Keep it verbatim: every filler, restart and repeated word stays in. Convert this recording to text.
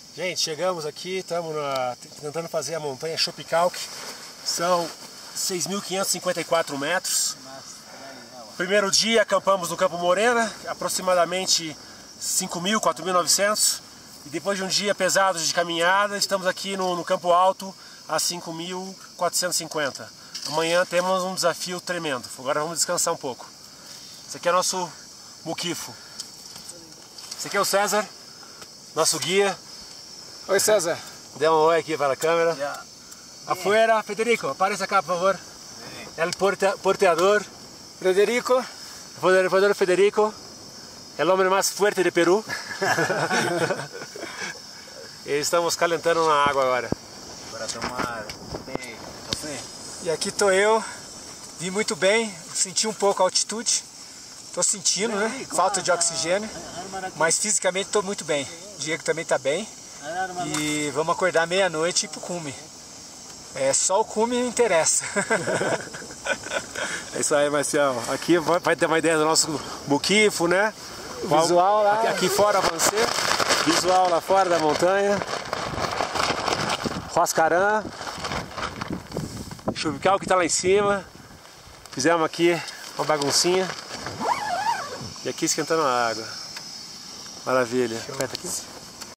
Gente, chegamos aqui, estamos tentando fazer a montanha Chopicalc. São seis mil quinhentos e cinquenta e quatro metros. Primeiro dia acampamos no Campo Morena, aproximadamente cinco mil, quatro mil e novecentos. E depois de um dia pesado de caminhada, estamos aqui no, no Campo Alto a cinco mil quatrocentos e cinquenta. Amanhã temos um desafio tremendo. Agora vamos descansar um pouco. Esse aqui é nosso muquifo. Esse aqui é o César, nosso guia. Oi, César. Dê um oi aqui para a câmera. Yeah. Afuera, Federico, apareça cá, por favor. É o porte, porteador. Federico. Porteador Federico. É o homem mais forte de Peru. E estamos calentando na água agora. Para tomar té, café. E aqui tô eu. Vim muito bem. Senti um pouco a altitude. Tô sentindo, né? Falta de oxigênio. Mas fisicamente tô muito bem. O Diego também tá bem. E vamos acordar meia-noite e ir pro cume. É, só o cume não interessa. É isso aí, Marcial. Aqui vai ter uma ideia do nosso muquifo, né? O visual lá. Aqui, aqui fora, avancei. Visual lá fora da montanha. Huascarán. Chopicalc que tá lá em cima. Fizemos aqui uma baguncinha. E aqui esquentando a água. Maravilha. Aperta aqui.